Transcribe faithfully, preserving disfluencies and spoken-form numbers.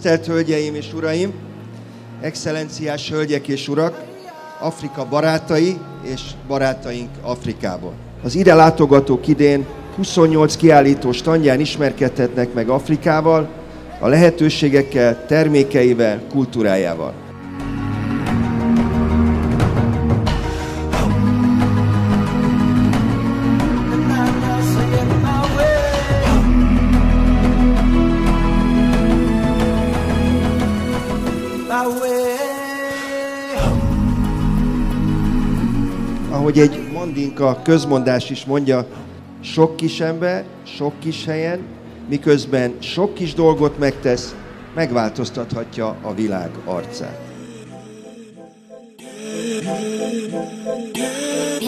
Tisztelt Hölgyeim és Uraim, Excellenciás Hölgyek és Urak, Afrika barátai és barátaink Afrikából. Az ide látogatók idén huszonnyolc kiállító standján ismerkedhetnek meg Afrikával, a lehetőségekkel, termékeivel, kultúrájával. Ahogy egy mandinka közmondás is mondja, sok kis ember, sok kis helyen, miközben sok kis dolgot megtesz, megváltoztathatja a világ arcát.